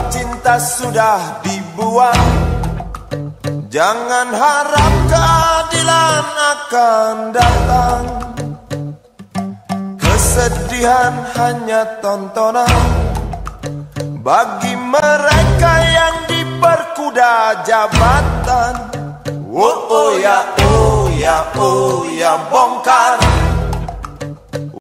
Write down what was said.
cinta sudah dibuang, jangan harap keadilan akan datang. Kesedihan hanya tontonan bagi mereka yang diperkuda jabatan. Oh ya, oh ya, oh ya, bongkar